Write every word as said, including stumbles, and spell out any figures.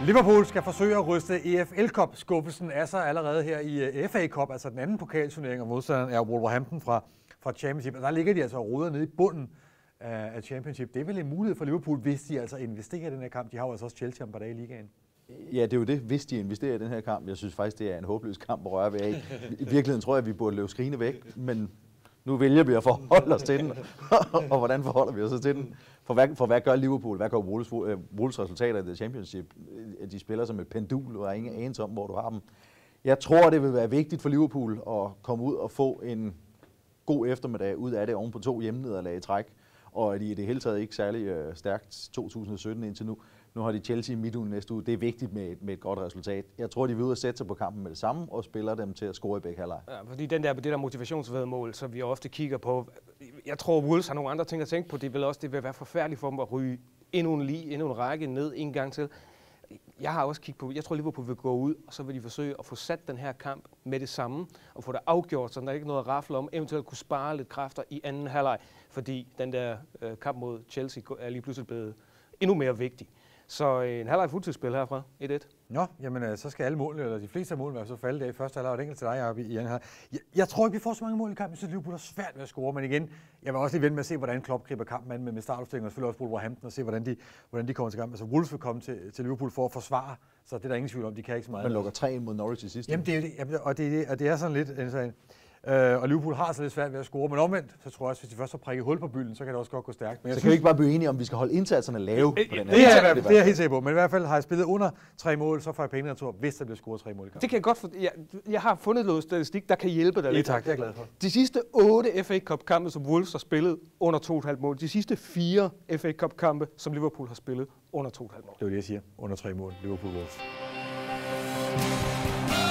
Liverpool skal forsøge at ryste E F L Cup-skuffelsen af sig allerede her i F A Cup, altså den anden pokalturnering, og modstanderen er Wolverhampton fra, fra Championship. Og der ligger de altså og roder nede i bunden af, af Championship. Det er vel en mulighed for Liverpool, hvis de altså investerer i den her kamp. De har jo altså også Chelsea om par dage i ligaen. Ja, det er jo det, hvis de investerer i den her kamp. Jeg synes faktisk, det er en håbløs kamp at røre ved af. I virkeligheden tror jeg, at vi burde løbe skrigende væk, men nu vælger vi at forholde os til den. Og hvordan forholder vi os til den? For hvad, for hvad gør Liverpool? Hvad gør Wolves, Wolves resultater i The Championship? De spiller som et pendul, og ingen anelse om, hvor du har dem. Jeg tror, det vil være vigtigt for Liverpool at komme ud og få en god eftermiddag ud af det oven på to hjemmenederlag i træk. Og de er i det hele taget ikke særlig stærkt to tusind sytten indtil nu. Nu har de Chelsea midt uge næste uge. Det er vigtigt med et, med et godt resultat. Jeg tror, de vil ud og sætte sig på kampen med det samme og spiller dem til at score i begge halvleg. Ja, fordi den der, det der motivationsvedmål, som vi ofte kigger på, jeg tror, Wolves har nogle andre ting at tænke på. Det vil også det vil være forfærdeligt for dem at ryge endnu en, lige, endnu en række ned en gang til. Jeg har også kigget på, jeg tror, Liverpool vil gå ud, og så vil de forsøge at få sat den her kamp med det samme, og få det afgjort, så der er ikke noget at rafle om, eventuelt kunne spare lidt kræfter i anden halvleg, fordi den der øh, kamp mod Chelsea er lige pludselig blevet endnu mere vigtig. Så en halvleg fuldtidsspil herfra, et et. Nå, jamen så skal alle mål, eller de fleste af målene, være så falde der i første halvleg, og det enkelt til dig, Jacob, i anden halvleg. Jeg, jeg tror ikke, vi får så mange mål i kampen, så Liverpool er svært ved at score, men igen, jeg vil også lige vente med at se, hvordan Klopp griber kampen an med, med startopstillingen, og selvfølgelig også Wolverhampton, og se, hvordan de, hvordan de kommer til kamp. Altså Wolves vil komme til, til Liverpool for at forsvare, så det er der ingen tvivl om, de kan ikke så meget. Man lukker tre ind mod Norwich i sidste. Jamen, det er, jamen, og, det, og det er sådan lidt en sagen. Uh, og Liverpool har så lidt svært ved at score, men omvendt, så tror jeg også, hvis de først har prikket hul på bylden, så kan det også godt gå stærkt. Men jeg så synes, kan vi ikke bare blive enige om, vi skal holde indsatserne lave det, på den her. Det er, det er jeg helt sikker på, men i hvert fald har jeg spillet under tre mål, så får jeg penge natur, hvis der bliver scoret tre mål i kampen. Det kan jeg godt for, jeg, jeg har fundet noget statistik, der kan hjælpe dig lidt. Ja, tak, det er jeg glad for. De sidste otte F A Cup-kampe, som Wolves har spillet under to komma fem mål. De sidste fire F A Cup-kampe, som Liverpool har spillet under to komma fem mål. Det er det, jeg siger. Under tre mål. Liverpool Wolves.